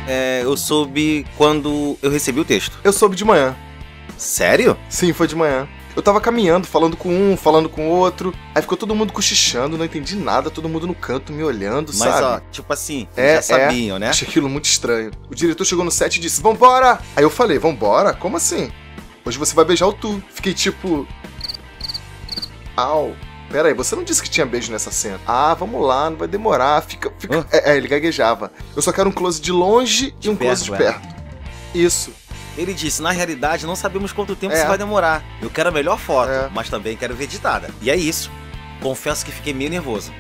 eu soube quando eu recebi o texto. Eu soube de manhã. Sério? Sim, foi de manhã. Eu tava caminhando, falando com um, falando com o outro. Aí ficou todo mundo cochichando, não entendi nada, todo mundo no canto me olhando, Mas, sabe? ó, tipo assim, já sabiam, né? Achei aquilo muito estranho. O diretor chegou no set e disse, vambora! Aí eu falei, vambora? Como assim? Hoje você vai beijar o Tu. Fiquei tipo... Au. Pera aí, você não disse que tinha beijo nessa cena? Ah, vamos lá, não vai demorar, fica... ele gaguejava. Eu só quero um close de longe e um close de perto. Isso. Ele disse, na realidade, não sabemos quanto tempo isso vai demorar. Eu quero a melhor foto, mas também quero ver editada. E é isso. Confesso que fiquei meio nervoso.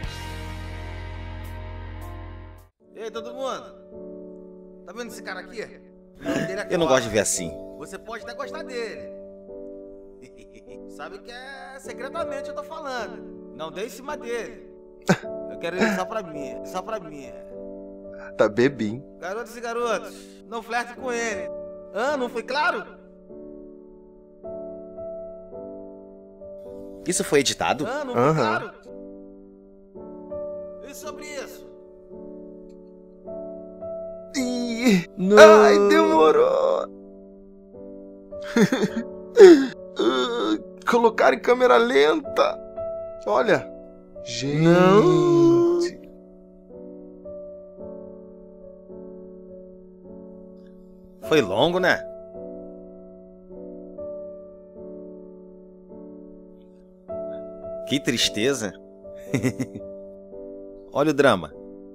E aí, todo mundo? Tá vendo esse cara aqui? Eu não gosto de ver assim. Você pode até gostar dele. Sabe que é secretamente eu tô falando. Não dê em cima dele. Eu quero ele só pra mim, só pra mim. Tá bebinho. Garotos e garotas, não flerte com ele. Ah, não foi claro? Isso foi editado? Ah, não foi claro? E sobre isso? Ih, não. Ai, demorou. Colocaram em câmera lenta. Olha. Gente. Não. Foi longo, né? Que tristeza. Olha o drama.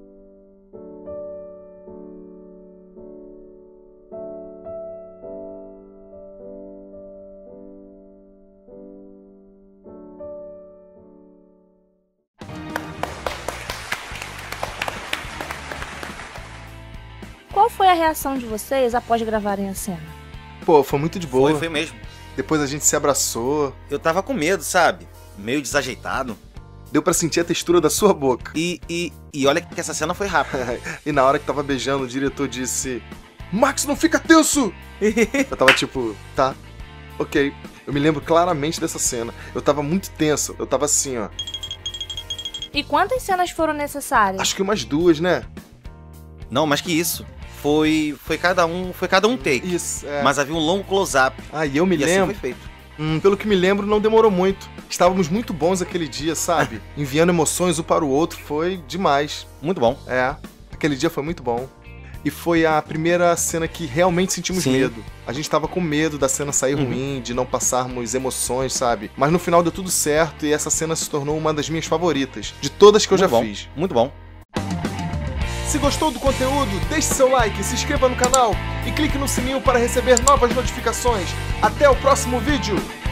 Qual foi a reação de vocês após gravarem a cena? Pô, foi muito de boa. Foi mesmo. Depois a gente se abraçou. Eu tava com medo, sabe? Meio desajeitado. Deu pra sentir a textura da sua boca. E olha que essa cena foi rápida. E na hora que tava beijando, o diretor disse... Max, não fica tenso! Eu tava tipo, tá, ok. Eu me lembro claramente dessa cena. Eu tava muito tenso. Eu tava assim, ó. E quantas cenas foram necessárias? Acho que umas 2, né? Não, mais que isso. Foi cada um take. Isso, Mas havia um longo close-up. Ah, e eu me lembro... assim foi feito. Pelo que me lembro, não demorou muito. Estávamos muito bons aquele dia, sabe? Enviando emoções um para o outro, foi demais. Muito bom. Aquele dia foi muito bom. E foi a primeira cena que realmente sentimos medo. A gente tava com medo da cena sair ruim, de não passarmos emoções, sabe? Mas no final deu tudo certo e essa cena se tornou uma das minhas favoritas, de todas que eu já fiz. Muito bom. Se gostou do conteúdo, deixe seu like, se inscreva no canal e clique no sininho para receber novas notificações. Até o próximo vídeo!